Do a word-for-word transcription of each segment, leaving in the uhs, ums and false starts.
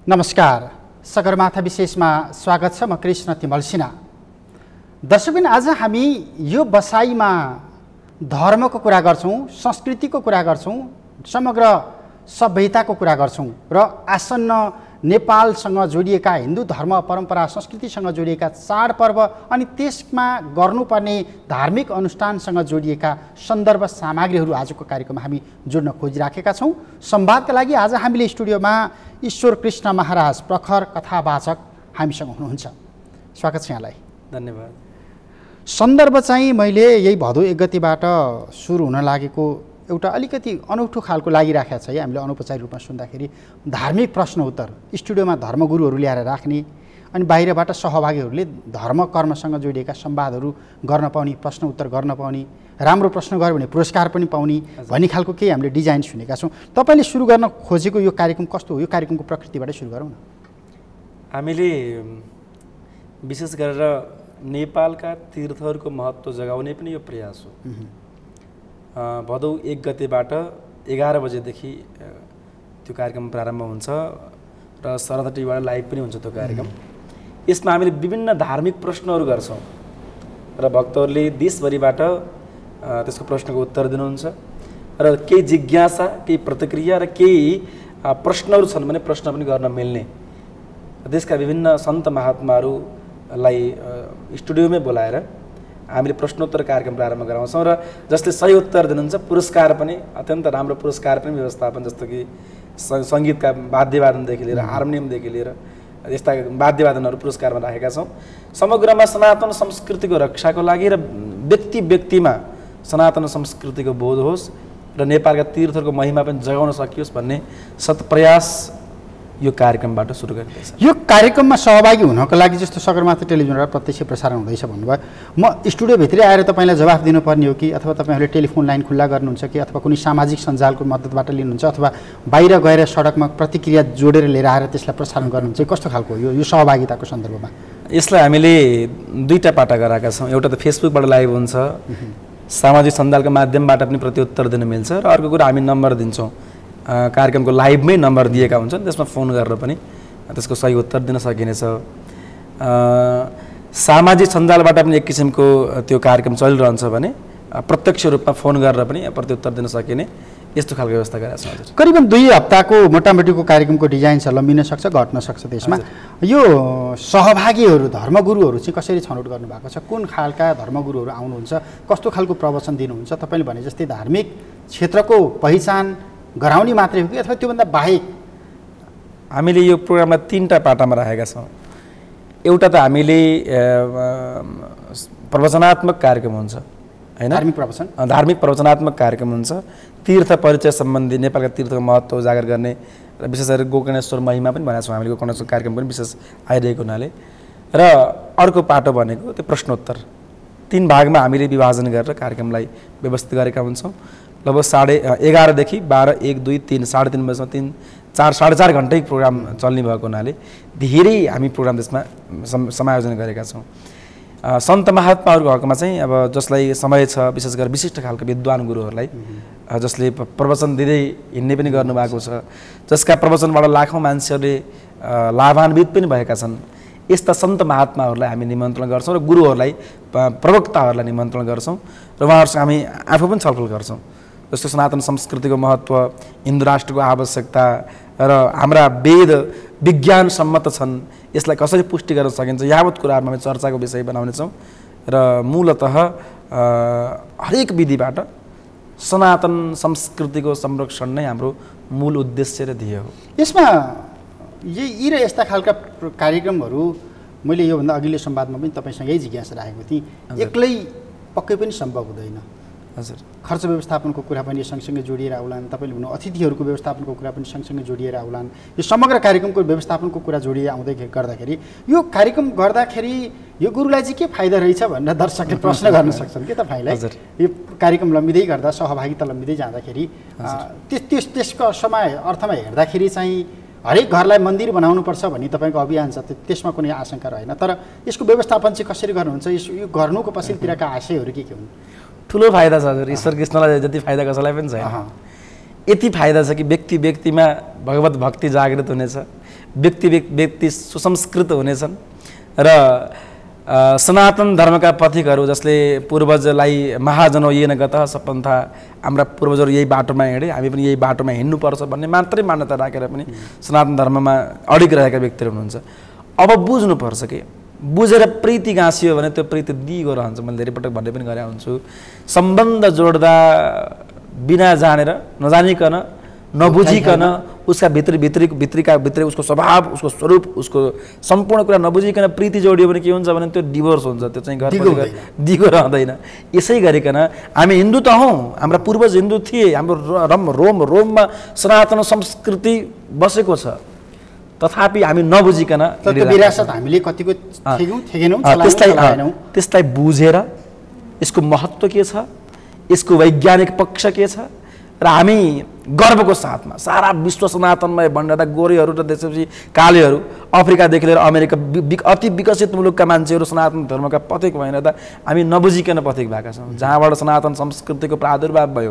नमस्कार, सगरमाथा विशेषमा स्वागत छ। म कृष्ण तिमल सिन्हा। दर्शकबिन, आज हामी यो बसाइमा धर्मको कुरा गर्छौं, संस्कृतिको कुरा गर्छौं, समग्र सभ्यताको कुरा गर्छौं र आसन्न नेपालसँग जोडिएका हिन्दू धर्म परम्परा संस्कृतिसँग जोडिएका चाडपर्व अनि त्यसमा गर्नुपर्ने धार्मिक अनुष्ठानसँग जोडिएका सन्दर्भ सामग्रीहरू आजको कार्यक्रममा हामी जोड्न खोजिराखेका छौं। संवादका लागि आज हामीले स्टुडियोमा ईश्वर कृष्ण महाराज प्रखर कथावाचक हामीसँग हुनुहुन्छ। स्वागत छ यहाँलाई। धन्यवाद। सन्दर्भ चाहिँ मैले यही भदौ एक गतिबाट सुरु हुन लागेको एउटा अलिकति अनौठो खालको लागिराखेको छ है। हामीले अनौपचारिक रूपमा सुन्दाखेरि धार्मिक प्रश्न उत्तर स्टुडियोमा धर्मगुरुहरू ल्याएर राख्ने अनि बाहिरबाट सहभागीहरूले धर्म कर्मसँग जोडिएका संवादहरू गर्न पाउने, प्रश्न उत्तर गर्न पाउने, राम्रो प्रश्न गर्यो भने पुरस्कार पनि पाउने भन्ने खालको केही हामीले डिजाइन सुनेका छौँ। तपाईँले सुरु गर्न खोजेको यो कार्यक्रम कस्तो हो? यो कार्यक्रमको प्रकृतिबाटै सुरु गरौँ न। हामीले विशेष गरेर नेपालका तीर्थहरूको महत्त्व जगाउने पनि यो प्रयास हो। भदौ एक गतेबाट एघार बजेदेखि त्यो कार्यक्रम प्रारम्भ हुन्छ र सरदा टिभीबाट लाइभ पनि हुन्छ त्यो कार्यक्रम। यसमा हामीले विभिन्न धार्मिक प्रश्नहरू गर्छौँ र भक्तहरूले देशभरिबाट त्यसको प्रश्नको उत्तर दिनुहुन्छ र केही जिज्ञासा, केही प्रतिक्रिया र केही प्रश्नहरू छन् भने प्रश्न पनि गर्न मिल्ने। देशका विभिन्न सन्त महात्माहरूलाई स्टुडियोमै बोलाएर हामीले प्रश्नोत्तर कार्यक्रम प्रारम्भ गराउँछौँ र जसले सही उत्तर दिनुहुन्छ पुरस्कार पनि, अत्यन्त राम्रो पुरस्कार पनि व्यवस्थापन, जस्तो कि सङ्गीतका वाद्यवादनदेखि लिएर हार्मोनियमदेखि लिएर यस्ता वाद्यवादनहरू पुरस्कारमा राखेका छौँ। समग्रमा सनातन संस्कृतिको रक्षाको लागि र व्यक्ति व्यक्तिमा सनातन संस्कृतिको बोध होस् र नेपालका तीर्थहरूको महिमा पनि जगाउन सकियोस् भन्ने सत्प्रयास यो कार्यक्रमबाट सुरु गरिँदैछ। यो कार्यक्रममा सहभागी हुनको लागि जस्तो सगरमाथा टेलिभिजनबाट प्रत्यक्ष प्रसारण हुँदैछ भन्नुभयो, म स्टुडियोभित्रै आएर तपाईँलाई जवाफ दिनुपर्ने हो कि अथवा तपाईँहरूले टेलिफोन लाइन खुल्ला गर्नुहुन्छ कि अथवा कुनै सामाजिक सञ्जालको मद्दतबाट लिनुहुन्छ अथवा बाहिर गएर सडकमा प्रतिक्रिया जोडेर लिएर आएर त्यसलाई प्रसारण गर्नुहुन्छ? कस्तो खालको यो यो सहभागिताको सन्दर्भमा? यसलाई हामीले दुईवटा पाटा गराएका छौँ। एउटा त फेसबुकबाट लाइभ हुन्छ, सामाजिक सञ्जालको माध्यमबाट पनि प्रत्युत्तर दिन मिल्छ र अर्को कुरा हामी नम्बर दिन्छौँ, कार्यक्रमको लाइभमै नम्बर दिएका हुन्छन्, त्यसमा फोन गरेर पनि त्यसको सही उत्तर दिन सकिनेछ। सामाजिक सञ्जालबाट पनि एक किसिमको त्यो कार्यक्रम चलिरहन्छ भने प्रत्यक्ष रूपमा फोन गरेर पनि प्रत्युत्तर दिन सकिने यस्तो खालको व्यवस्था गरेका छौँ। हजुर, करिबन दुई हप्ताको मोटामोटीको कार्यक्रमको डिजाइन छ, लम्बिन सक्छ, घट्न सक्छ। त्यसमा यो सहभागीहरू धर्मगुरुहरू चाहिँ कसरी छनौट गर्नुभएको छ? कुन खालका धर्मगुरुहरू आउनुहुन्छ? कस्तो खालको प्रवचन दिनुहुन्छ? तपाईँले भने जस्तै धार्मिक क्षेत्रको पहिचान गराउने मात्रै हो कि अथवा त्योभन्दा बाहेक? हामीले यो प्रोग्राममा तीनवटा पाटामा राखेका छौँ। एउटा त हामीले प्रवचनात्मक कार्यक्रम हुन्छ हैन, धार्मिक प्रवचन, धार्मिक प्रवचनात्मक कार्यक्रम हुन्छ, तीर्थ परिचय सम्बन्धी नेपालका तीर्थको महत्त्व उजागर गर्ने र विशेष गरी गोकर्णेश्वर महिमा पनि भनेको छौँ हामीले। गोकर्णेश्वर कार्यक्रम पनि विशेष आइरहेको हुनाले। र अर्को पाटो भनेको त्यो प्रश्नोत्तर। तीन भागमा हामीले विभाजन गरेर कार्यक्रमलाई व्यवस्थित गरेका हुन्छौँ। लगभग साढे एघारदेखि बाह्र, एक, दुई, तिन, साढे तिन बजीसम्म तिन चार साढे चार घन्टै प्रोग्राम चल्ने भएको हुनाले धेरै हामी प्रोग्राम त्यसमा समायोजन गरेका छौँ। सन्त महात्माहरूको हकमा चाहिँ अब जसलाई समय छ, विशेष गरेर विशिष्ट खालको विद्वान गुरुहरूलाई जसले प्रवचन दिँदै हिँड्ने पनि गर्नुभएको छ, जसका प्रवचनबाट लाखौँ मान्छेहरूले लाभान्वित पनि भएका छन्, यस्ता सन्त महात्माहरूलाई हामी निमन्त्रण गर्छौँ र गुरुहरूलाई, प्रवक्ताहरूलाई निमन्त्रण गर्छौँ र उहाँहरूसँग हामी आफू पनि छलफल गर्छौँ। जस्तो सनातन संस्कृतिको महत्त्व, हिन्दू राष्ट्रको आवश्यकता र हाम्रा वेद विज्ञान सम्मत छन्, यसलाई कसरी पुष्टि गर्न सकिन्छ, यावत कुराहरूमा हामी चर्चाको विषय बनाउनेछौँ र मूलतः हरेक विधिबाट सनातन संस्कृतिको संरक्षण नै हाम्रो मूल उद्देश्य र ध्येय हो। यसमा यी र यस्ता खालका कार्यक्रमहरू मैले योभन्दा अघिल्लो संवादमा पनि तपाईँसँग यही जिज्ञासा राखेको थिएँ, एक्लै पक्कै पनि सम्भव हुँदैन। हजुर, खर्च व्यवस्थापनको कुरा पनि सँगसँगै जोडिएर आउलान्, तपाईँले भन्नु अतिथिहरूको व्यवस्थापनको कुरा पनि सँगसँगै जोडिएर आउलान्, यो समग्र कार्यक्रमको व्यवस्थापनको कुरा जोडिएर आउँदै गर्दाखेरि यो कार्यक्रम गर्दाखेरि यो गुरुलाई चाहिँ के फाइदा रहेछ भनेर दर्शकले प्रश्न गर्न सक्छन् के तपाईँलाई? यो कार्यक्रम लम्बिँदै गर्दा, सहभागिता लम्बिँदै जाँदाखेरि त्यस त्यस त्यसको समय अर्थमा हेर्दाखेरि चाहिँ हरेक घरलाई मन्दिर बनाउनुपर्छ भन्ने तपाईँको अभियान छ, त्यसमा कुनै आशंका रहेन। तर यसको व्यवस्थापन चाहिँ कसरी गर्नुहुन्छ? यो गर्नुको पछिल्लोतिरका आशयहरू के के हुन्? ठुलो फाइदा छ हजुर, ईश्वर कृष्णलाई जति फाइदा कसैलाई पनि छैन। यति फाइदा छ कि व्यक्ति व्यक्तिमा भगवत भक्ति जागृत हुनेछ, व्यक्ति व्यक्ति सुसंस्कृत हुनेछन् र सनातन धर्मका पथिकहरू जसले पूर्वजलाई महाजनोयेन गतः सपन्था, हाम्रा पूर्वजहरू यही बाटोमा हिँडे, हामी पनि यही बाटोमा हिँड्नुपर्छ भन्ने मात्रै मान्यता राखेर पनि सनातन धर्ममा अडिग रहेका व्यक्तिहरू हुनुहुन्छ। अब बुझ्नुपर्छ कि बुझेर प्रीति गाँसियो भने त्यो प्रीति दिगो रहन्छ। मैले धेरै पटक भन्ने पनि गरेको हुन्छु, सम्बन्ध जोड्दा बिना जानेर नजानिकन नबुझिकन उसका भित्री भित्री भित्रीका भित्री उसको स्वभाव, उसको स्वरूप, उसको सम्पूर्ण कुरा नबुझिकन प्रीति जोडियो भने के हुन्छ भने त्यो डिभोर्स हुन्छ, त्यो चाहिँ घर दिगो रहँदैन। यसै गरिकन हामी हिन्दू त हौँ, हाम्रा पूर्वज हिन्दू थिए, हाम्रो रम रोम रोममा सनातन संस्कृति बसेको छ, तथापि हामी नबुझिकन विरासत हामीले कतिको थिगेनौँ, त्यसलाई त्यसलाई बुझेर यसको महत्त्व के छ, यसको वैज्ञानिक पक्ष के छ र हामी गर्वको साथमा सारा विश्व सनातनमय भनेर गोरेहरू र त्यसपछि कालेहरू अफ्रिकादेखि लिएर अमेरिका अति विकसित मुलुकका मान्छेहरू सनातन धर्मका पथिक भएन त हामी नबुझिकन पथिक भएका छौँ। जहाँबाट सनातन संस्कृतिको प्रादुर्भाव भयो,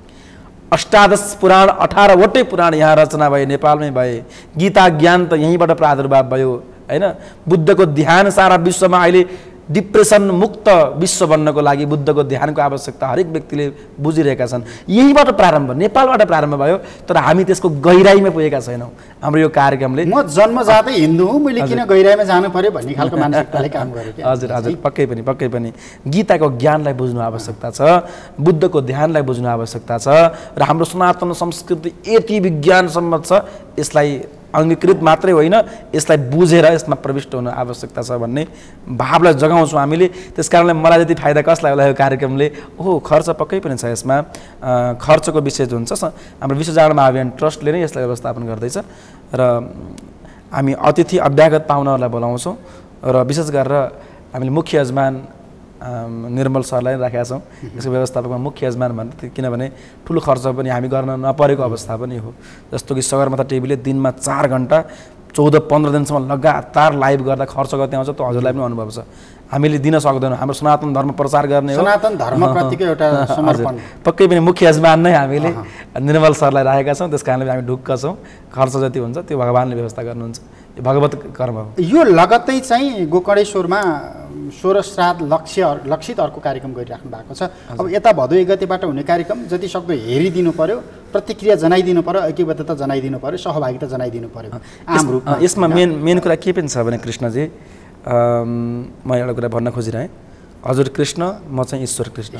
अष्टादश पुराण अठारवटै पुराण यहाँ रचना भए, नेपालमै भए, गीता ज्ञान त यहीँबाट प्रादुर्भाव भयो होइन। बुद्धको ध्यान सारा विश्वमा अहिले डिप्रेसन मुक्त विश्व बन्नको लागि बुद्धको ध्यानको आवश्यकता हरेक व्यक्तिले बुझिरहेका छन्। यहीँबाट प्रारम्भ, नेपालबाट प्रारम्भ भयो, तर हामी त्यसको गहिराइमा पुगेका छैनौँ। हाम्रो यो कार्यक्रमले म जन्मजातै हिन्दू हुँ, मैले किन गहिराइमा जानु पर्यो भन्ने खालको मानसिकताले काम गरेको। हजुर हजुर, पक्कै पनि पक्कै पनि गीताको ज्ञानलाई बुझ्नु आवश्यकता छ, बुद्धको ध्यानलाई बुझ्नु आवश्यकता छ र हाम्रो सनातन संस्कृति यति विज्ञानसम्मत छ, यसलाई अङ्गीकृत मात्रै होइन, यसलाई बुझेर यसमा प्रविष्ट हुन आवश्यकता छ भन्ने भावलाई जगाउँछौँ हामीले। त्यस कारणले मलाई जति फाइदा कसलाई होला यो कार्यक्रमले, ओहो खर्च पक्कै पनि छ यसमा, खर्चको विषय जुन छ हाम्रो विश्व जागरण महाअभियान ट्रस्टले नै यसलाई व्यवस्थापन गर्दैछ र हामी अतिथि अभ्यागत पाहुनाहरूलाई बोलाउँछौँ र विशेष गरेर हामीले मुख्य यजमान निर्मल सरलाई राखेका छौँ यसको व्यवस्थापकमा मुख्य यजमान भन्ने, किनभने ठुलो खर्च पनि हामी गर्न नपरेको अवस्था पनि हो। जस्तो कि सगरमाथा टिभीले दिनमा चार घन्टा चौध पन्ध्र दिनसम्म लगातार लाइभ गर्दा खर्च कति आउँछ त्यो हजुरलाई पनि अनुभव छ। हामीले दिन सक्दैनौँ, हाम्रो सनातन धर्म प्रचार गर्ने हो, सनातन धर्मप्रतिको एउटा समर्पण। पक्कै पनि मुख्य यजमान नै हामीले निर्मल सरलाई राखेका छौँ, त्यस कारणले हामी ढुक्क छौँ। खर्च जति हुन्छ त्यो भगवान्ले व्यवस्था गर्नुहुन्छ, यो भगवत कर्म हो। यो लगत्तै चाहिँ गोकर्णेश्वरमा सोह्र श्राद्ध लक्ष्य लक्षित अर्को कार्यक्रम गरिराख्नु भएको छ। अब यता भदौ एक गतेबाट हुने कार्यक्रम जति सक्दो हेरिदिनु पर्यो, प्रतिक्रिया जनाइदिनु पर्यो, ऐक्यबद्धता जनाइदिनु पर्यो, सहभागिता जनाइदिनु पर्यो आम रूपमा। यसमा मेन मेन कुरा के पनि छ भने कृष्णजी, म एउटा कुरा भन्न खोजिरहेँ, हजुर कृष्ण, म चाहिँ ईश्वर कृष्ण।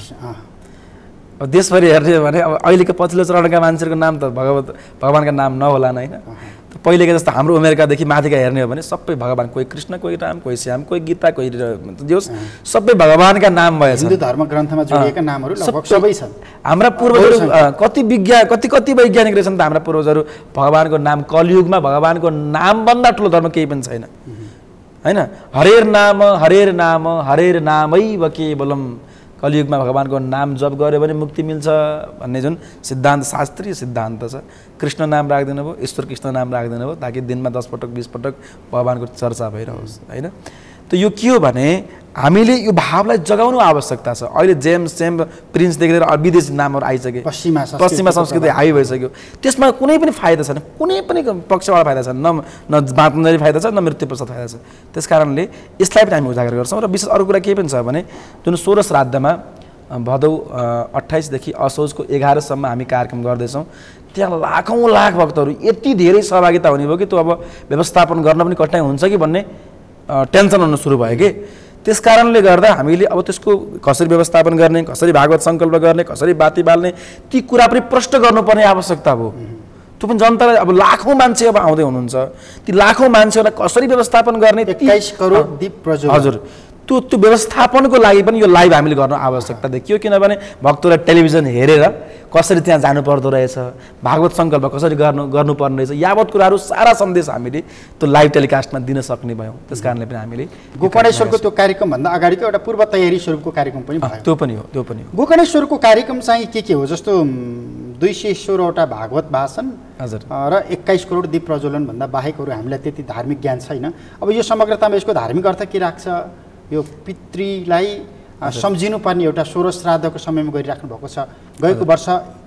अब देशभरि हेर्ने भने अब अहिलेको पछिल्लो चरणका मान्छेहरूको नाम त भगवत भगवान्का नाम नहोलान् होइन। पहिलेको जस्तो हाम्रो उमेरकादेखि माथिका हेर्ने हो भने सबै भगवान्, कोही कृष्ण, कोही राम, कोही श्याम, कोही गीता, कोही जे होस्, सबै भगवान्का नाम भएछ। हिन्दू धर्म ग्रन्थमा जोडिएका नामहरू लगभग सबै छन्। हाम्रा पूर्वजहरू कति विज्ञान कति कति वैज्ञानिक रहेछन् त हाम्रा पूर्वजहरू। भगवान्को नाम, कलियुगमा भगवान्को नामभन्दा ठुलो धर्म केही पनि छैन होइन। हरेर नाम हरेर नाम हरेर नामैव केवलम, कलियुगमा भगवान्को नाम जप गऱ्यो भने मुक्ति मिल्छ भन्ने जुन सिद्धान्त, शास्त्रीय सिद्धान्त छ। कृष्ण नाम राख्दिनु भयो, ईश्वर कृष्ण नाम राख्दिनु भयो, ताकि दिनमा दस पटक बिस पटक भगवान्को चर्चा भइरहोस् होइन। त यो के हो भने हामीले यो भावलाई जगाउनु आवश्यकता छ। अहिले जेम्स सेम प्रिन्सदेखि लिएर विदेशी नामहरू आइसके, पश्चिमा पश्चिमा संस्कृति हाई भइसक्यो, त्यसमा कुनै पनि फाइदा छैन, कुनै पनि पक्षबाट फाइदा छैन, न न बाँच्ने फाइदा छ, न मृत्यु पश्चात फाइदा छ। त्यस कारणले यसलाई पनि हामी उजागर गर्छौँ। र विशेष अरू कुरा के पनि छ भने जुन सोह्र श्राद्धमा भदौ अट्ठाइसदेखि असोजको एघारसम्म हामी कार्यक्रम गर्दैछौँ, त्यहाँ लाखौँ लाख भक्तहरू यति धेरै सहभागिता हुने भयो कि त्यो अब व्यवस्थापन गर्न पनि कठिनाइ हुन्छ कि भन्ने टेन्सन हुन सुरु भयो कि। त्यस कारणले गर्दा हामीले अब त्यसको कसरी व्यवस्थापन गर्ने, कसरी भागवत सङ्कल्प गर्ने, कसरी बाती बाल्ने, ती कुरा पनि प्रष्ट गर्नुपर्ने आवश्यकता भयो। त्यो पनि जनतालाई, अब लाखौँ मान्छे अब आउँदै हुनुहुन्छ, ती लाखौँ मान्छेहरूलाई कसरी व्यवस्थापन गर्ने, एक्काइस करोड दीप प्रज्वलन, हजुर त्यो त्यो व्यवस्थापनको लागि पनि यो लाइभ हामीले गर्न आवश्यकता देखियो। किनभने भक्तलाई टेलिभिजन हेरेर कसरी त्यहाँ जानुपर्दो रहेछ, भागवत सङ्कल्प कसरी गर्नु गर्नुपर्ने रहेछ, यावत कुराहरू सारा सन्देश हामीले त्यो लाइभ टेलिकास्टमा दिन सक्ने भयौँ। त्यस कारणले पनि हामीले गोकर्णेश्वरको त्यो कार्यक्रमभन्दा अगाडिको एउटा पूर्व तयारी स्वरूपको कार्यक्रम पनि भयो। त्यो पनि हो, त्यो पनि हो। गोकर्णेश्वरको कार्यक्रम चाहिँ के के हो? जस्तो दुई सय सोह्रवटा भागवत भाषण हजुर र एक्काइस करोड दीप प्रज्वलनभन्दा बाहेकहरू हामीलाई त्यति धार्मिक ज्ञान छैन। अब यो समग्रतामा यसको धार्मिक अर्थ के राख्छ? यो पितृलाई सम्झिनुपर्ने एउटा सोह्र श्राद्धको समयमा गरिराख्नु भएको छ। गएको वर्ष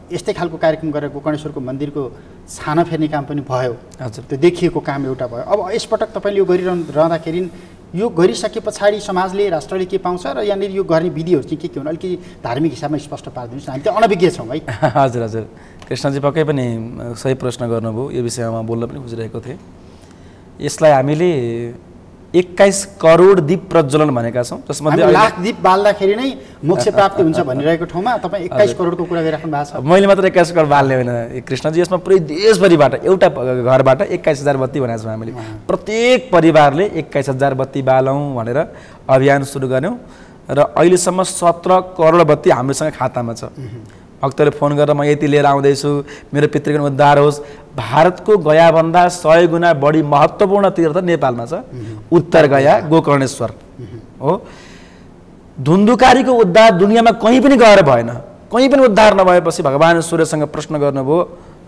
यस्तै खालको कार्यक्रम गरेर गोकर्णेश्वरको मन्दिरको छाना फेर्ने काम पनि भयो। हजुर त्यो देखिएको काम एउटा भयो। अब यसपटक तपाईँले यो गरिरहँदाखेरि यो गरिसके पछाडि समाजले राष्ट्रले के पाउँछ र यहाँनिर यो गर्ने विधिहरू चाहिँ के के हुन् अलिकति धार्मिक हिसाबमा स्पष्ट पारिदिनुहोस् न, हामी त अनभिज्ञ छौँ है। हजुर हजुर कृष्णजी पक्कै पनि सही प्रश्न गर्नुभयो, यो विषयमा बोल्न पनि खोजिरहेको थिएँ। यसलाई हामीले एक्काइस करोड दीप प्रज्वलन भनेका छौँ, जसमध्ये लाख दीप बाल्दाखेरि नै मोक्ष प्राप्ति हुन्छ भनिरहेको ठाउँमा तपाईँ एक्काइस करोडको कुरा गरिराख्नु भएको छ। मैले मात्र एक्काइस करोड बाल्ने होइन कृष्णजी, यसमा पुरै देशभरिबाट एउटा घरबाट एक्काइस हजार बत्ती भनेको छौँ हामीले। प्रत्येक परिवारले एक्काइस हजार बत्ती बालौँ भनेर अभियान सुरु गऱ्यौँ र अहिलेसम्म सत्र करोड बत्ती हामीसँग खातामा छ। भक्तले फोन गरेर म यति लिएर आउँदैछु, मेरो पितृगण उद्धार होस्। भारतको गयाभन्दा सय गुणा बढी महत्त्वपूर्ण तीर्थ नेपालमा छ, उत्तर गया गोकर्णेश्वर हो। धुन्धुकारीको उद्धार दुनियाँमा कहीँ पनि गएर भएन। कहीँ पनि उद्धार नभएपछि भगवान् सूर्यसँग प्रश्न गर्नुभयो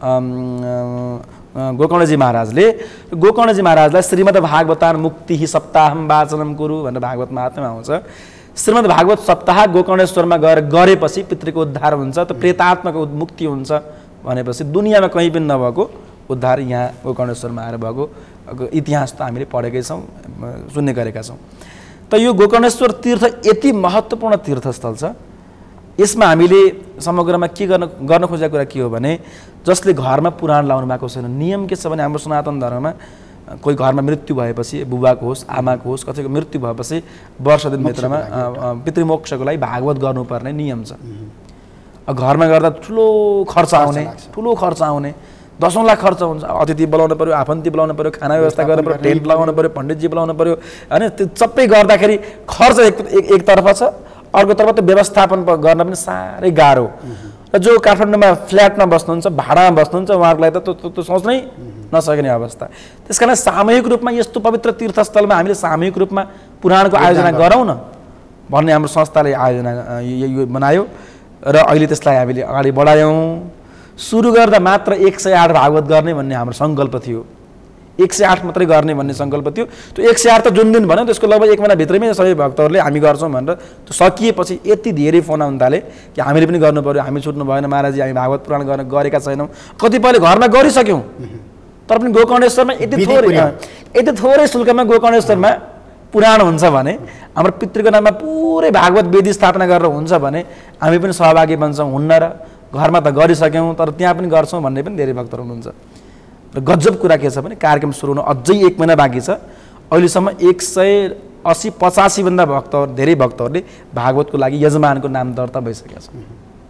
गोकर्णजी महाराजले। गोकर्णजी महाराजलाई श्रीमद् भागवतान मुक्ति सप्ताहम वाचनम कुरु भनेर भागवत महात्म्यमा आउँछ। श्रीमद् भागवत सप्ताह गोकर्णेश्वरमा गएर गरेपछि पितृको उद्धार हुन्छ, त प्रेतात्माको मुक्ति हुन्छ भनेपछि दुनियाँमा कहीँ पनि नभएको उद्धार यहाँ गोकर्णेश्वरमा आएर भएको इतिहास त हामीले पढेकै छौँ, सुन्ने गरेका छौँ। त यो गोकर्णेश्वर तीर्थ यति महत्त्वपूर्ण तीर्थस्थल छ। यसमा हामीले समग्रमा के गर्न गर्न खोजेको कुरा के हो भने, जसले घरमा पुराण लाउनु भएको छैन, नियम के छ भने हाम्रो सनातन धर्ममा कोही घरमा मृत्यु भएपछि बुबाको होस् आमाको होस् कसैको मृत्यु भएपछि वर्ष दिनभित्रमा पितृमोक्षको लागि भागवत गर्नुपर्ने नियम छ। घरमा गर्दा ठुलो खर्च आउने ठुलो खर्च आउने दसौँ लाख खर्च हुन्छ। अतिथि बोलाउनु पऱ्यो, आफन्ती बोलाउनु पऱ्यो, खाना व्यवस्था गर्नु पऱ्यो, टेन्ट लगाउनु पऱ्यो, पण्डितजी बोलाउनु पऱ्यो होइन। त्यो सबै गर्दाखेरि खर्च एक एकतर्फ छ, अर्कोतर्फ त व्यवस्थापन गर्न पनि साह्रै गाह्रो। र जो काठमाडौँमा फ्ल्याटमा बस्नुहुन्छ, भाडामा बस्नुहुन्छ, उहाँहरूको लागि त त्यो सोच्नै नसक्ने अवस्था। त्यस कारण सामूहिक रूपमा यस्तो पवित्र तीर्थस्थलमा हामीले सामूहिक रूपमा पुराणको आयोजना गरौँ न भन्ने हाम्रो संस्थाले आयोजना यो बनायो र अहिले त्यसलाई हामीले अगाडि बढायौँ। सुरु गर्दा मात्र एक सय आठ भागवत गर्ने भन्ने हाम्रो सङ्कल्प थियो, एक सय आठ मात्रै गर्ने भन्ने सङ्कल्प थियो। त्यो एक सय आठ त जुन दिन भन्यो त्यसको लगभग एक महिनाभित्रमै सबै भक्तहरूले हामी गर्छौँ भनेर त्यो सकिएपछि यति धेरै फोन आउन थाले कि हामीले पनि गर्नु पऱ्यो, हामी छुट्नु भएन महाराजी, हामी भागवत पुराण गर्न गरेका छैनौँ। कतिपयले घरमा गरिसक्यौँ तर पनि गोकर्णेश्वरमा यति थोरै यति थोरै शुल्कमा गोकर्णेश्वरमा पुराण हुन्छ भने, हाम्रो पितृको नाममा पुरै भागवत वेदी स्थापना गरेर हुन्छ भने हामी पनि सहभागी बन्छौँ। हुन्न र घरमा त गरिसक्यौँ तर त्यहाँ पनि गर्छौँ भन्ने पनि धेरै भक्तहरू हुनुहुन्छ। र गजब कुरा के छ भने कार्यक्रम सुरु हुन अझै एक महिना बाँकी छ। अहिलेसम्म एक सय असी पचासीभन्दा भक्तहरू धेरै भक्तहरूले भागवतको लागि यजमानको नाम दर्ता भइसकेका छ।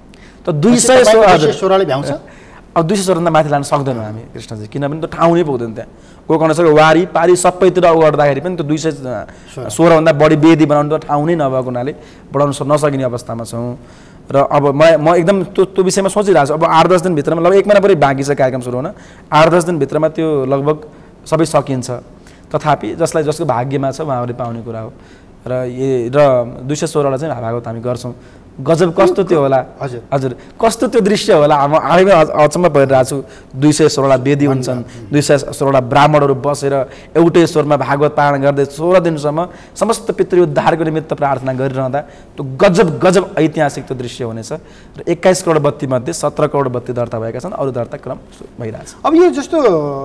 त दुई सय सोह्रले भ्याउँछ। अब दुई सय सोह्रभन्दा माथि लान सक्दैनौँ हामी कृष्णजी, किनभने त ठाउँ नै पुग्दैन त्यहाँ। गोकर्णेश्वरको वारी पारी सबैतिर गर्दाखेरि पनि त दुई सय सोह्रभन्दा बढी वेदी बनाउनु त ठाउँ नै नभएको हुनाले बढाउनु नसकिने अवस्थामा छौँ। र अब म म एकदम त्यो त्यो विषयमा सोचिरहेको छु। अब आठ दस दिनभित्रमा लगभग एक महिना परि बाँकी छ कार्यक्रम सुरु हुन। आठ दस दिनभित्रमा त्यो लगभग सबै सकिन्छ। तथापि जसलाई जसको भाग्यमा छ उहाँहरूले पाउने कुरा हो। र ए र दुई सय सोह्रवटा चाहिँ भागवत हामी गर्छौँ। गजब कस्तो त्यो होला हजुर हजुर कस्तो त्यो दृश्य होला। अब हामी अचम्म परिरहेको छु। दुई सय सोह्रवटा वेदी हुन्छन्, दुई सय सोह्रवटा ब्राह्मणहरू बसेर एउटै स्वरमा भागवत पारायण गर्दै सोह्र दिनसम्म समस्त पितृ उद्धारको निमित्त प्रार्थना गरिरहँदा त्यो गजब गजब ऐतिहासिक त्यो दृश्य हुनेछ। र एक्काइस करोड बत्ती मध्ये सत्र करोड बत्ती दर्ता भएका छन्, अरू दर्ता क्रम भइरहेछ। अब यो जस्तो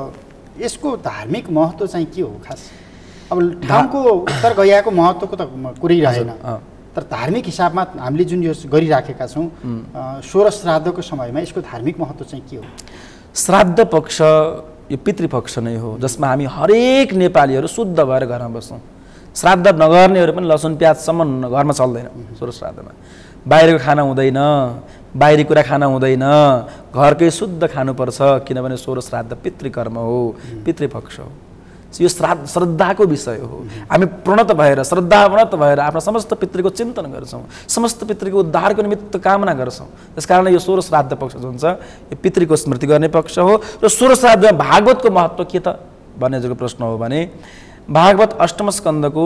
यसको धार्मिक महत्त्व चाहिँ के हो खास? अब ठाउँको उत्तर गयाको महत्त्वको त कुरै रहेन, तर धार्मिक हिसाबमा हामीले जुन यो गरिराखेका छौँ सोह्र श्राद्धको समयमा यसको धार्मिक महत्त्व चाहिँ के हो? श्राद्ध पक्ष यो पितृपक्ष नै हो, जसमा हामी हरेक नेपालीहरू शुद्ध भएर घरमा बस्छौँ। श्राद्ध नगर्नेहरू पनि लसुन प्याजसम्म घरमा चल्दैन। सोह्र श्राद्धमा बाहिरको खाना हुँदैन, बाहिरी कुरा खाना हुँदैन, घरकै शुद्ध खानुपर्छ, किनभने सोह्र श्राद्ध पितृकर्म हो, पितृपक्ष हो। यो श्राद्ध श्रद्धाको विषय हो। हामी प्रणत भएर श्रद्धावनत भएर आफ्ना समस्त पितृको चिन्तन गर्छौँ, समस्त पितृको उद्धारको निमित्त कामना गर्छौँ। त्यस कारण यो सोह्र श्राद्ध पक्ष जुन छ यो पितृको स्मृति गर्ने पक्ष हो। र सोह्र श्राद्धमा भागवतको महत्त्व के त भन्ने जको प्रश्न हो भने, भागवत अष्टम स्कन्धको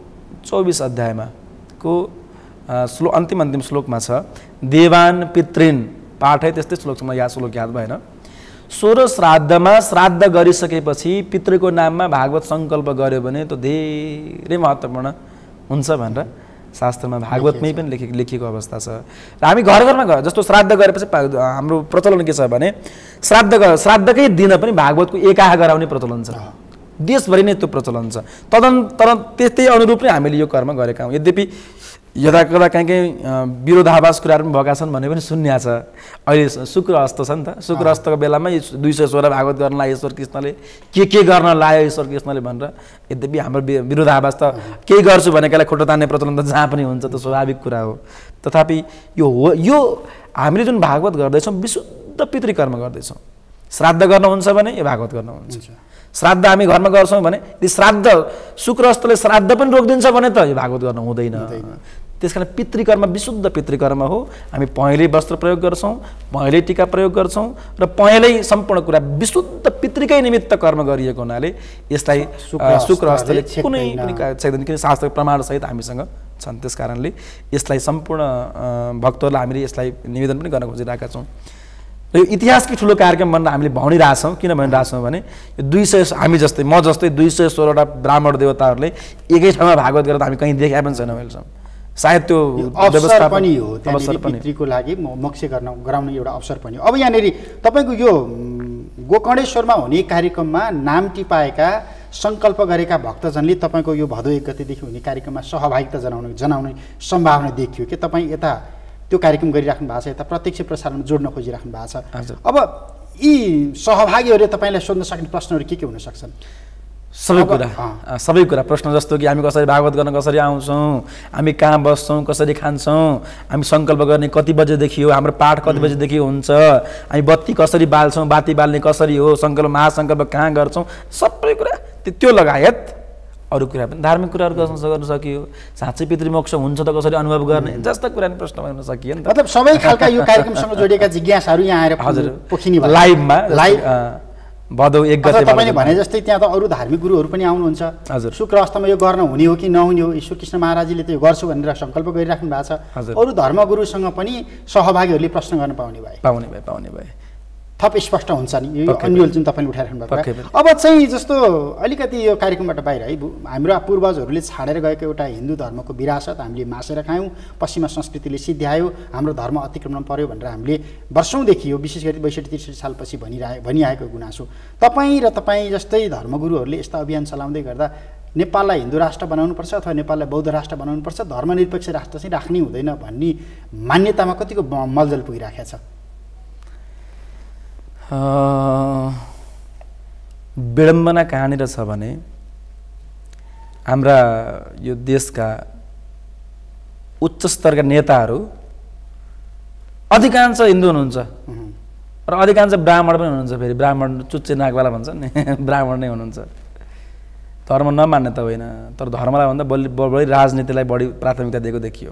चौबिस अध्यायमा को श्लोक अन्तिम अन्तिम श्लोकमा छ, देवान पितृन पाठ है त्यस्तै श्लोक छ, म यहाँ श्लोक याद भएन। सोह्र श्राद्धमा श्राद्ध गरिसकेपछि पितृको नाममा भागवत सङ्कल्प गर्यो भने त धेरै महत्त्वपूर्ण हुन्छ भनेर शास्त्रमा भागवतमै पनि लेखे लेखिएको अवस्था छ। र हामी घर घरमा गयो जस्तो श्राद्ध गरेपछि हाम्रो प्रचलन के छ भने श्राद्ध श्राद्धकै दिन पनि भागवतको एकाह गराउने प्रचलन छ। देशभरि नै त्यो प्रचलन छ। तदनतर त्यस्तै अनुरूप नै हामीले यो कर्म गरेका हौँ। यद्यपि यदा कदा कहीँ कहीँ विरोधाभास कुराहरू पनि भएका छन् भने पनि सुन्या छ। अहिले शुक्र अस्त छ नि त, शुक्र अस्तको बेलामा दुई सय सोह्र भागवत गर्न लायो ईश्वर कृष्णले, के के गर्न लायो ईश्वर कृष्णले भनेर। यद्यपि हाम्रो विरोधाभास त केही गर्छु भनेकालाई खुट्टा तान्ने प्रचलन त जहाँ पनि हुन्छ, त्यो स्वाभाविक कुरा हो। तथापि यो हो यो हामीले जुन भागवत गर्दैछौँ विशुद्ध पितृकर्म गर्दैछौँ। श्राद्ध गर्नुहुन्छ भने यो भागवत गर्नुहुन्छ। श्राद्ध हामी घरमा गर्छौँ भने यदि श्राद्ध शुक्र अस्तले श्राद्ध पनि रोकिदिन्छ भने त यो भागवत गर्न हुँदैन। त्यस कारण पितृकर्म विशुद्ध पितृकर्म हो। हामी पहेँलै वस्त्र प्रयोग गर्छौँ, पहेँलै टीका प्रयोग गर्छौँ र पहेँलै सम्पूर्ण कुरा विशुद्ध पितृकै निमित्त कर्म गरिएको हुनाले यसलाई शुक्र अस्तले कुनै पनि छैन, किन शास्त्र प्रमाणसहित हामीसँग छन्। त्यस कारणले यसलाई सम्पूर्ण भक्तहरूलाई हामीले यसलाई निवेदन पनि गर्न खोजिरहेका छौँ। र यो इतिहासकै ठुलो कार्यक्रम भनेर हामीले भनिरहेछौँ। किन भनिरहेछौँ भने यो दुई सय हामी जस्तै म जस्तै दुई सय सोह्रवटा ब्राह्मण देवताहरूले एकै ठाउँमा भागवत गरेर हामी कहीँ देखा पनि छैन अहिलेसम्म। सायद त्यो अवसर पनि हो, त्यहाँनिर पितृको लागि मोक्ष गर्न गराउने एउटा अवसर पनि हो। अब यहाँनिर तपाईँको यो गोकर्णेश्वरमा हुने कार्यक्रममा नाम टिपाएका सङ्कल्प गरेका भक्तजनले तपाईँको यो भदौ एक गतेदेखि हुने कार्यक्रममा सहभागिता जनाउने जनाउने सम्भावना देखियो कि तपाईँ यता त्यो कार्यक्रम गरिराख्नु भएको छ, यता प्रत्यक्ष प्रसारण जोड्न खोजिराख्नु भएको छ। अब यी सहभागीहरूले तपाईँलाई सोध्न सक्ने प्रश्नहरू के के हुन सक्छन्? सबै कुरा सबै कुरा प्रश्न जस्तो कि हामी कसरी भागवत गर्न कसरी आउँछौँ, हामी कहाँ बस्छौँ, कसरी खान्छौँ, हामी सङ्कल्प गर्ने कति बजेदेखि हो, हाम्रो पाठ कति बजेदेखि हुन्छ, हामी बत्ती कसरी बाल्छौँ, बाती बाल्ने कसरी हो, सङ्कल्प महासङ्कल्प कहाँ गर्छौँ, सबै कुरा त्यो लगायत अरू कुरा पनि धार्मिक कुराहरू गर्न गर्न सकियो। साँच्चै पितृमोक्ष हुन्छ त कसरी अनुभव गर्ने जस्ता कुरा पनि प्रश्न गर्न सकियो नि त। मतलब सबै खालका यो कार्यक्रमसँग जोडिएका जिज्ञासाहरू यहाँ आएर हजुर पोखिने लाइभमा लाइभ भदौ एक गते तपाईँले भने जस्तै त्यहाँ त अरू धार्मिक गुरुहरू पनि आउनुहुन्छ। हजुर शुक्र अस्तमा यो गर्न हुने हो कि नहुने हो, ईश्वर कृष्ण महाराजले त यो गर्छु भनेर सङ्कल्प गरिराख्नु भएको छ। अरू धर्मगुरुसँग पनि सहभागीहरूले प्रश्न गर्न पाउने भए पाउने भए पाउने भए थप स्पष्ट हुन्छ नि यो अन्यल जुन तपाईँले उठाइराख्नु भएको। अब चाहिँ जस्तो अलिकति यो कार्यक्रमबाट बाहिर है, हाम्रो पूर्वजहरूले छाडेर गएको एउटा हिन्दू धर्मको विरासत हामीले मासेर खायौँ, पश्चिमा संस्कृतिले सिद्ध्यायो, हाम्रो धर्म अतिक्रमण पर्यो भनेर हामीले वर्षौँदेखि यो विशेष गरी बैसठी त्रिसठी सालपछि भनिरहे भनिआएको गुनासो। तपाईँ र तपाईँ जस्तै धर्मगुरुहरूले यस्ता अभियान चलाउँदै गर्दा नेपाललाई हिन्दू राष्ट्र बनाउनुपर्छ अथवा नेपाललाई बौद्ध राष्ट्र बनाउनुपर्छ, धर्मनिरपेक्ष राष्ट्र चाहिँ राख्नै हुँदैन भन्ने मान्यतामा कतिको मलजल पुगिराखेको छ? विडम्बना कहाँनिर छ भने हाम्रा यो देशका उच्च स्तरका नेताहरू अधिकांश हिन्दू हुनुहुन्छ र अधिकांश ब्राह्मण पनि हुनुहुन्छ। फेरि ब्राह्मण चुच्चे नागवाला भन्छ नि, ब्राह्मण नै हुनुहुन्छ। धर्म नमान्ने त होइन, तर धर्मलाई भन्दा बढी बढी राजनीतिलाई बढी प्राथमिकता दिएको देखियो।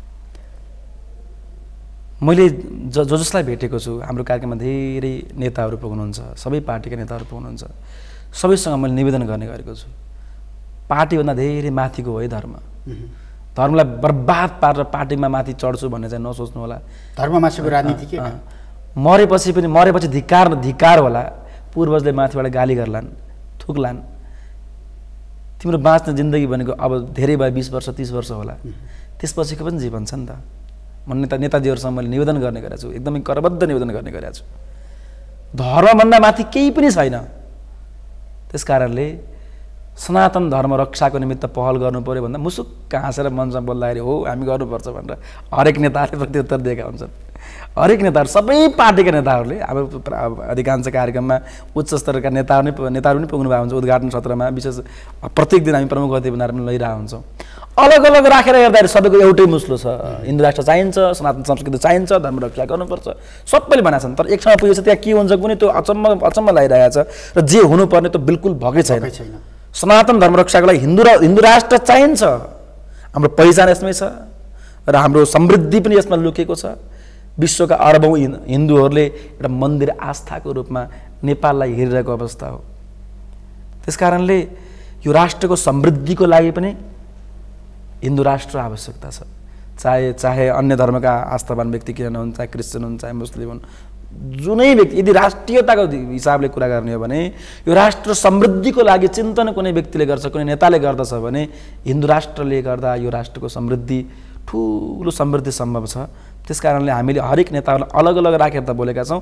मैले ज जसलाई भेटेको छु हाम्रो कार्यक्रममा धेरै नेताहरू पुग्नुहुन्छ, सबै पार्टीका नेताहरू पुग्नुहुन्छ। सबैसँग मैले निवेदन गर्ने गरेको छु, पार्टीभन्दा धेरै माथिको हो है धर्म। धर्मलाई बर्बाद पारेर पार्टीमा माथि चढ्छु भन्ने चाहिँ नसोच्नु होला। धर्म मासिको राजनीति के मरेपछि पनि मरेपछि धिक्कार धिक्कार होला, पूर्वजले माथिबाट गाली गर्लान्, थुक्लान्। तिम्रो बाँच्ने जिन्दगी भनेको अब धेरै भयो बिस वर्ष तीस वर्ष होला, त्यसपछिको पनि जीवन छ नि त। म नेता नेताजीहरूसँग मैले निवेदन गर्ने गरेको छु, एकदमै करबद्ध निवेदन गर्ने गरेको छु। धर्मभन्दा माथि केही पनि छैन। त्यस कारणले सनातन धर्म रक्षाको निमित्त पहल गर्नु पऱ्यो भन्दा मुसुक्क हाँसेर मञ्चमा बोल्दाखेरि हो हामी गर्नुपर्छ भनेर हरेक नेताहरूले प्रत्युत्तर दिएका हुन्छन्। हरेक नेताहरू सबै पार्टीका नेताहरूले हाम्रो अधिकांश कार्यक्रममा उच्च स्तरका नेताहरू नै नेताहरू पनि पुग्नु भएको हुन्छ। उद्घाटन सत्रमा विशेष प्रत्येक दिन हामी प्रमुख अतिथि बनाएर पनि लैरहेको हुन्छौँ। अलग अलग राखेर हेर्दाखेरि सबैको एउटै मुस्लो छ, हिन्दू राष्ट्र चाहिन्छ, सनातन संस्कृति चाहिन्छ, धर्म रक्षा गर्नुपर्छ, सबैले भनेका छन्। तर एक ठाउँमा पुगेपछि त्यहाँ के हुन्छ कुनै त्यो अचम्म अचम्म लागिरहेको छ र जे हुनुपर्ने त्यो बिल्कुल भएकै छैन। सनातन धर्म रक्षाको लागि हिन्दू र हिन्दू राष्ट्र चाहिन्छ। हाम्रो पहिचान यसमै छ र हाम्रो समृद्धि पनि यसमा लुकेको छ। विश्वका अरबौँ हिन्दूहरूले एउटा मन्दिर आस्थाको रूपमा नेपाललाई हेरिरहेको अवस्था हो। त्यस कारणले यो राष्ट्रको समृद्धिको लागि पनि हिन्दू राष्ट्र आवश्यकता छ। चाहे चाहे अन्य धर्मका आस्थावान व्यक्ति किन नहुन्, चाहे क्रिस्चियन हुन्, चाहे मुस्लिम हुन्, जुनै व्यक्ति यदि राष्ट्रियताको हिसाबले कुरा गर्ने हो भने यो राष्ट्र समृद्धिको लागि चिन्तन कुनै व्यक्तिले गर्छ, कुनै नेताले गर्दछ भने हिन्दू राष्ट्रले गर्दा यो राष्ट्रको समृद्धि ठुलो समृद्धि सम्भव छ। त्यस कारणले हामीले हरेक नेताहरूलाई अलग अलग राखेर त बोलेका छौँ,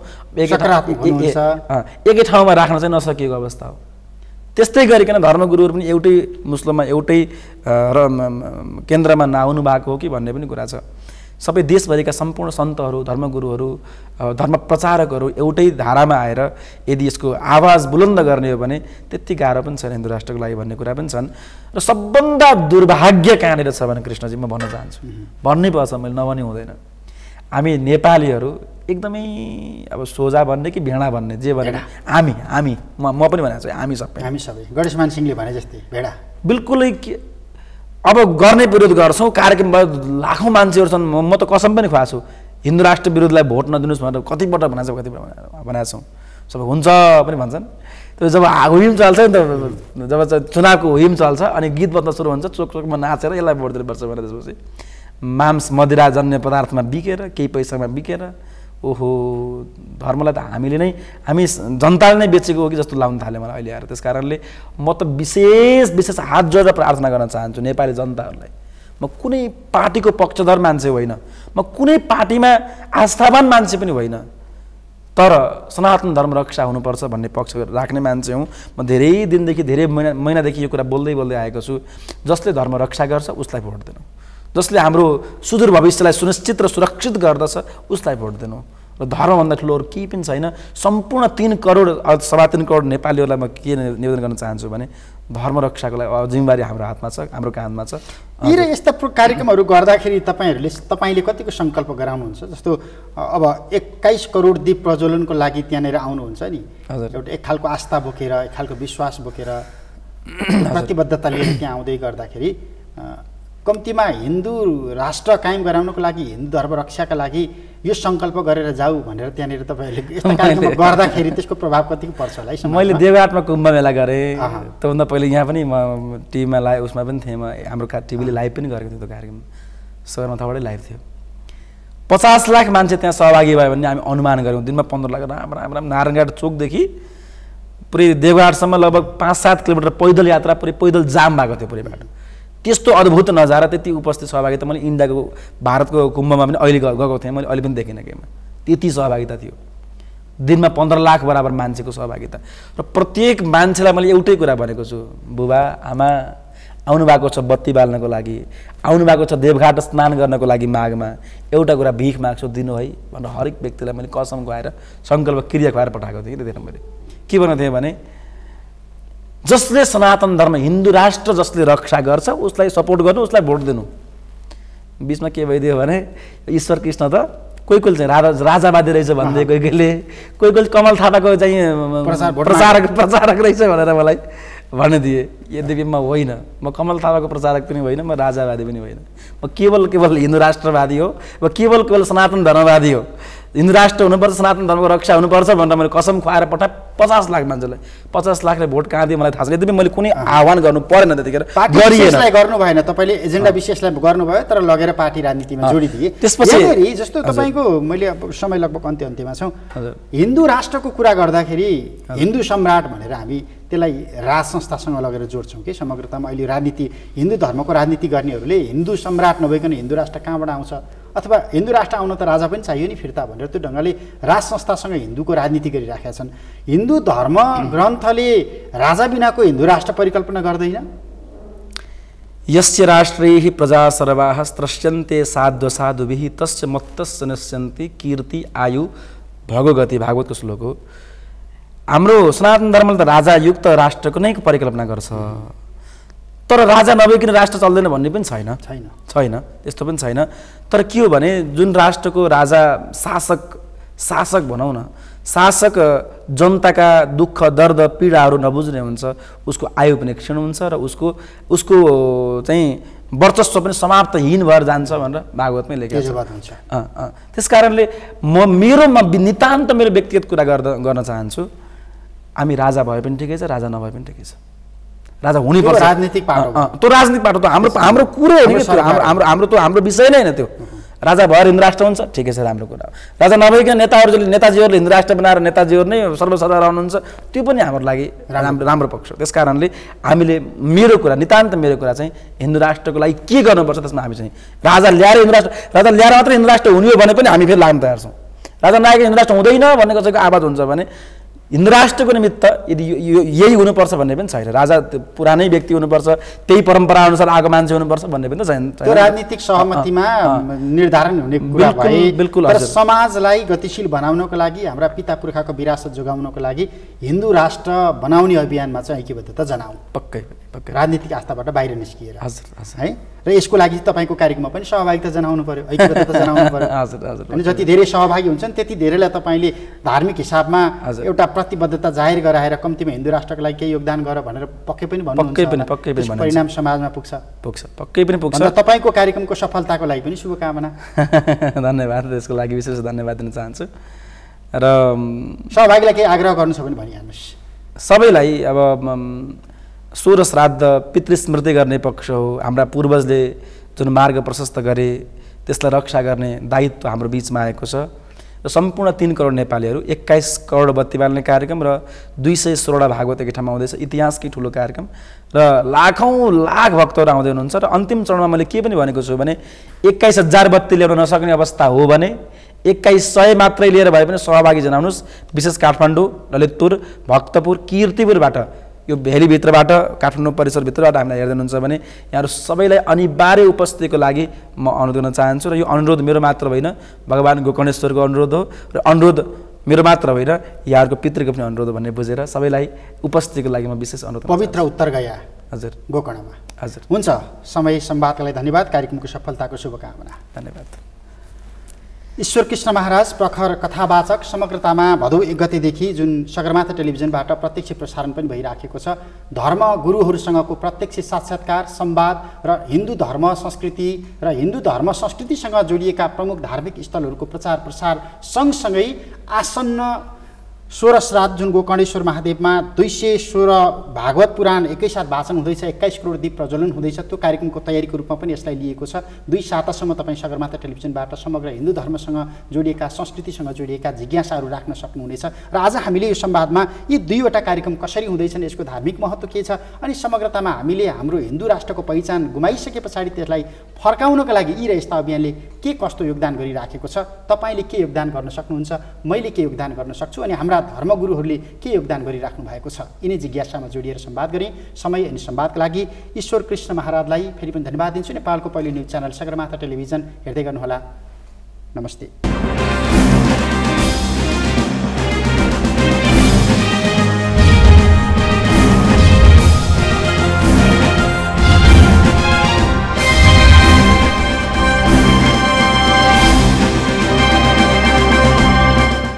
एकै ठाउँमा राख्न चाहिँ नसकिएको अवस्था हो। त्यस्तै गरिकन धर्मगुरुहरू पनि एउटै मुस्लिममा एउटै र केन्द्रमा नआउनु भएको हो कि भन्ने पनि कुरा छ। सबै देशभरिका सम्पूर्ण सन्तहरू, धर्मगुरुहरू, धर्म प्रचारकहरू एउटै धारामा आएर यदि यसको आवाज बुलन्द गर्ने हो भने त्यति गाह्रो पनि छैन हिन्दू राष्ट्रको लागि भन्ने कुरा पनि छन्। र सबभन्दा दुर्भाग्य कहाँनिर छ भने कृष्णजी म भन्न चाहन्छु, भन्नै पर्छ, मैले नभनी हुँदैन। हामी नेपालीहरू एकदमै अब सोझा भन्ने कि भेडा भन्ने जे भने हामी हामी म म पनि भनेको छु, हामी सबै हामी सबै गणेशमान सिंहले भने जस्तै भेडा बिल्कुलै के अब गर्ने विरोध गर्छौँ, कार्यक्रममा लाखौँ मान्छेहरू छन्। म त कसम पनि खुवाएको छु, हिन्दू राष्ट्र विरोधलाई भोट नदिनुहोस् भनेर कतिपल्ट भनेको छ, कतिपल्ट भनेको छौँ। सबै हुन्छ पनि भन्छन्। त्यो जब हुइम चल्छ नि त, जब चुनावको हुइम चल्छ अनि गीत बज्न सुरु हुन्छ, चोक चोकमा नाचेर यसलाई भोट दिनुपर्छ भनेर त्यसपछि मांस मदिराजन्य पदार्थमा बिकेर केही पैसामा बिकेर ओहो धर्मलाई त हामीले नै हामी जनताले नै बेचेको हो कि जस्तो लाउन थाल्यो मलाई अहिले आएर। त्यस कारणले म त विशेष विशेष हात जोडेर प्रार्थना गर्न चाहन्छु नेपाली जनताहरूलाई। म कुनै पार्टीको पक्षधर मान्छे होइन, म कुनै पार्टीमा आस्थावान मान्छे पनि होइन, तर सनातन धर्म रक्षा हुनुपर्छ भन्ने पक्ष राख्ने मान्छे हुँ। म धेरै दिनदेखि धेरै महिना महिनादेखि यो कुरा बोल्दै बोल्दै आएको छु। जसले धर्म रक्षा गर्छ उसलाई भोट दिनु, जसले हाम्रो सुदूर भविष्यलाई सुनिश्चित र सुरक्षित गर्दछ उसलाई भोट दिनु। र धर्मभन्दा ठुलो अरू केही पनि छैन। सम्पूर्ण तीन करोड सवा तीन करोड नेपालीहरूलाई म के निवेदन गर्न चाहन्छु भने धर्म रक्षाको लागि जिम्मेवारी हाम्रो हातमा छ, हाम्रो काँधमा छ। यी र यस्ता कार्यक्रमहरू गर्दाखेरि तपाईँहरूले तपाईँले कतिको सङ्कल्प गराउनुहुन्छ? जस्तो अब एक्काइस करोड दीप प्रज्वलनको लागि त्यहाँनिर आउनुहुन्छ नि, एउटा एक खालको आस्था बोकेर, एक खालको विश्वास बोकेर, प्रतिबद्धता लिएर त्यहाँ आउँदै गर्दाखेरि कम्तीमा हिन्दू राष्ट्र कायम गराउनको लागि, हिन्दू धर्म रक्षाका लागि यो सङ्कल्प गरेर जाऊ भनेर त्यहाँनिर तपाईँहरूले यस्ता कार्यक्रम गर्दाखेरि त्यसको प्रभाव कतिको पर्छ होला? मैले देवघाटमा कुम्भ मेला गरेँ, त्योभन्दा पहिले यहाँ पनि म टिभीमा लाइभ उसमा पनि थिएँ, म हाम्रो टिभीले लाइभ पनि गरेको थियो त्यो कार्यक्रम, सगरमाथाबाटै लाइभ थियो। पचास लाख मान्छे त्यहाँ सहभागी भयो भने हामी अनुमान गऱ्यौँ दिनमा पन्ध्र लाख राम्रो राम्रो नारायणघाट चोकदेखि पुरै देवघाटसम्म लगभग पाँच सात किलोमिटर पैदल यात्रा, पुरै पैदल जाम भएको थियो पुरै बाटो। त्यस्तो अद्भुत नजारा, त्यति उपस्थित सहभागिता मैले इन्डियाको भारतको कुम्भमा पनि अहिले गएको थिएँ, मैले अहिले पनि देखिनँ केमा त्यति सहभागिता थियो। दिनमा पन्ध्र लाख बराबर मान्छेको सहभागिता। र प्रत्येक मान्छेलाई मैले एउटै कुरा भनेको छु, बुबा आमा आउनुभएको छ बत्ती बाल्नको लागि, आउनुभएको छ देवघाट स्नान गर्नको लागि माघमा, एउटा कुरा भिख माग्छु दिनु है भनेर हरेक व्यक्तिलाई मैले कसम खुवाएर सङ्कल्प क्रिया खुवाएर पठाएको थिएँ कि त्यतिखेर मैले के भनेको थिएँ भने जसले सनातन धर्म हिन्दू राष्ट्र जसले रक्षा गर्छ उसलाई सपोर्ट गर्नु, उसलाई भोट दिनु। बिचमा के भइदियो भने ईश्वर कृष्ण त कोही कोही चाहिँ राजा राजावादी रहेछ भन्दै, कोही कोहीले कोही कोही कमल थापाको चाहिँ प्रचारक प्रचारक रहेछ भनेर मलाई भनिदिए। यद्यपि म होइन, म कमल थापाको प्रचारक पनि होइन, म राजावादी पनि होइन, म केवल केवल हिन्दू राष्ट्रवादी हो, म केवल केवल सनातन धर्मवादी हो। हिन्दू राष्ट्र हुनुपर्छ, सनातन धर्मको रक्षा हुनुपर्छ भनेर मैले कसम खुवाएर पठाएँ पचास लाख मान्छेलाई। पचास लाखले भोट कहाँ दिए मलाई थाहा छैन, यद्यपि मैले कुनै आह्वान गर्नु परेन त्यतिखेर, गरिएन, गर्नु भएन। तपाईँले एजेन्डा विशेषलाई गर्नुभयो तर लगेर पार्टी राजनीतिमा जोडिदिए। त्यसपछि जस्तो तपाईँको मैले अब समय लगभग अन्त्य अन्त्यमा छौँ, हिन्दू राष्ट्रको कुरा गर्दाखेरि हिन्दू सम्राट भनेर हामी त्यसलाई राज संस्थासँग लगेर जोड्छौँ कि समग्रतामा अहिले राजनीति हिन्दू धर्मको राजनीति गर्नेहरूले हिन्दू सम्राट नभइकन हिन्दू राष्ट्र कहाँबाट आउँछ, अथवा हिन्दू राष्ट्र आउन त राजा पनि चाहियो नि फिर्ता भनेर त्यो ढङ्गले राज संस्थासँग हिन्दूको राजनीति गरिराखेका छन्। हिन्दू धर्म ग्रन्थले राजा बिनाको हिन्दू राष्ट्र परिकल्पना गर्दैन। यस्य राष्ट्रैः प्रजा सर्वाः स्त्रस्यन्ते साधु साधुभिः तस्य मत्तस्य नश्यन्ति कीर्ति आयु भगवती, भागवतको श्लोक हो। हाम्रो सनातन धर्मले त राजायुक्त राष्ट्रको नै परिकल्पना गर्छ, तर राजा नभइकन राष्ट्र चल्दैन भन्ने पनि छैन छैन छैन त्यस्तो पनि छैन। तर के हो भने जुन राष्ट्रको राजा शासक शासक भनौँ न, शासक जनताका दुःख दर्द पीडाहरू नबुझ्ने हुन्छ, उसको आयु पनि क्षीण हुन्छ र उसको उसको चाहिँ वर्चस्व पनि समाप्तहीन भएर जान्छ भनेर भागवतमै लेखेको छ। त्यस कारणले म मेरो म नितान्त मेरो व्यक्तिगत कुरा गर्दा गर्न चाहन्छु, हामी राजा भए पनि ठिकै छ, राजा नभए पनि ठिकै छ, राजा हुनै पर्छ। राजनीतिक पाटो त्यो राजनीतिक पाटो त हाम्रो हाम्रो कुरै होइन, हाम्रो हाम्रो हाम्रो त हाम्रो विषय नै होइन त्यो। राजा भएर हिन्दू राष्ट्र हुन्छ ठिकै छ राम्रो कुरा हो राजा नभइकन नेताहरूले नेताजीहरूले हिन्दू राष्ट्र बनाएर नेताजीहरू नै सर्वसर्वा रहनुहुन्छ त्यो पनि हाम्रो लागि राम्रो राम्रो पक्ष हो त्यस कारणले हामीले मेरो कुरा नितान्त मेरो कुरा चाहिँ हिन्दू राष्ट्रको लागि के गर्नुपर्छ त्यसमा हामी चाहिँ राजा ल्याएर हिन्दू राष्ट्र राजा ल्याएर मात्र हिन्दू राष्ट्र हुने हो भने पनि हामी फेरि लाग्न तयार छौँ राजा नआएको हिन्दू राष्ट्र हुँदैन भन्ने कसैको आवाज हुन्छ भने हिन्दू राष्ट्रको निमित्त यदि यही हुनुपर्छ भन्ने पनि छैन राजा पुरानै व्यक्ति हुनुपर्छ त्यही परम्परा अनुसार आएको मान्छे हुनुपर्छ भन्ने पनि त छैन त्यो राजनीतिक सहमतिमा निर्धारण हुने कुरा भए बिल्कुल तर समाजलाई गतिशील बनाउनको लागि हाम्रा पिता पुर्खाको विरासत जोगाउनको लागि हिन्दू राष्ट्र बनाउने अभियानमा चाहिँ ऐक्यबद्धता जनाऊ पक्कै पक्कै राजनीतिक आस्थाबाट बाहिर निस्किएर हजुर हजुर है र यसको लागि तपाईँको कार्यक्रममा पनि सहभागिता जनाउनु पर्यो ऐक्यबद्धता जनाउनु पर्यो हजुर हजुर अनि जति धेरै सहभागी हुन्छन् त्यति धेरैलाई तपाईँले धार्मिक हिसाबमा एउटा प्रतिबद्धता जाहेर गराएर कम्तीमा हिन्दू राष्ट्रको लागि केही योगदान गर भनेर पक्कै पनि भन्नुहुन्छ पक्कै पनि पक्कै पनि परिणाम समाजमा पुग्छ पुग्छ पक्कै पनि पुग्छ तपाईँको कार्यक्रमको सफलताको लागि पनि शुभकामना धन्यवाद त्यसको लागि विशेष धन्यवाद दिन चाहन्छु र सहभागीलाई केही आग्रह गर्नु छ भने भनिहाल्नुहोस् सबैलाई अब सोह्र श्राद्ध पितृस्मृति गर्ने पक्ष हो हाम्रा पूर्वजले जुन मार्ग प्रशस्त गरे त्यसलाई रक्षा गर्ने दायित्व हाम्रो बिचमा आएको छ र सम्पूर्ण तीन करोड नेपालीहरू एक्काइस करोड बत्ती बाल्ने कार्यक्रम र दुई सय सोह्रवटा भागवत एकै ठाउँमा आउँदैछ इतिहासकै ठुलो कार्यक्रम र लाखौँ लाख भक्तहरू आउँदै हुनुहुन्छ र अन्तिम चरणमा मैले के पनि भनेको छु भने एक्काइस हजार बत्ती ल्याउन नसक्ने अवस्था हो भने एक्काइस सय मात्रै लिएर भए पनि सहभागी जनाउनुहोस् विशेष काठमाडौँ ललितपुर भक्तपुर कीर्तिपुरबाट यो भेलीभित्रबाट काठमाडौँ परिसरभित्रबाट हामीलाई हेर्दै हुनुहुन्छ भने यहाँहरू सबैलाई अनिवार्य उपस्थितिको लागि म अनुरोध गर्न चाहन्छु र यो अनुरोध मेरो मात्र होइन भगवान् गोकर्णेश्वरको अनुरोध हो र अनुरोध मेरो मात्र होइन यहाँहरूको पितृको पनि अनुरोध भन्ने बुझेर सबैलाई उपस्थितिको लागि म विशेष अनुरोध पवित्र उत्तर गया हजुर गोकर्णमा हजुर हुन्छ समय संवादका लागि धन्यवाद कार्यक्रमको सफलताको शुभकामना धन्यवाद ईश्वर कृष्ण महाराज प्रखर कथावाचक समग्रतामा भदौ एक गतेदेखि जुन सगरमाथा टेलिभिजनबाट प्रत्यक्ष प्रसारण पनि भइराखेको छ धर्म गुरुहरूसँगको प्रत्यक्ष साक्षात्कार संवाद र हिन्दू धर्म संस्कृति र हिन्दू धर्म संस्कृतिसँग जोडिएका प्रमुख धार्मिक स्थलहरूको प्रचार प्रसार सँगसँगै आसन्न सोह्र श्राद्ध जुन गोकर्णेश्वर महादेवमा दुई सय सोह्र भागवत पुराण एकैसाथ वाचन हुँदैछ एक्काइस करोड दीप प्रज्वलन हुँदैछ त्यो कार्यक्रमको तयारीको रूपमा पनि यसलाई लिएको छ दुई सातासम्म तपाईँ सगरमाथा टेलिभिजनबाट समग्र हिन्दू धर्मसँग जोडिएका संस्कृतिसँग जोडिएका जिज्ञासाहरू राख्न सक्नुहुनेछ र आज हामीले यो संवादमा यी दुईवटा कार्यक्रम कसरी हुँदैछन् यसको धार्मिक महत्त्व के छ अनि समग्रतामा हामीले हाम्रो हिन्दू राष्ट्रको पहिचान गुमाइसके पछाडि त्यसलाई फर्काउनका लागि यी र यस्ता अभियानले के कस्तो योगदान गरिराखेको छ तपाईँले के योगदान गर्न सक्नुहुन्छ मैले के योगदान गर्न सक्छु अनि हाम्रा धर्मगुरुहरूले के योगदान गरिराख्नु भएको छ यिनै जिज्ञासामा जोडिएर संवाद गरेँ समय अनि संवादका लागि ईश्वर कृष्ण महाराजलाई फेरि पनि धन्यवाद दिन्छु नेपालको पहिलो न्युज च्यानल सगरमाथा टेलिभिजन हेर्दै गर्नुहोला नमस्ते।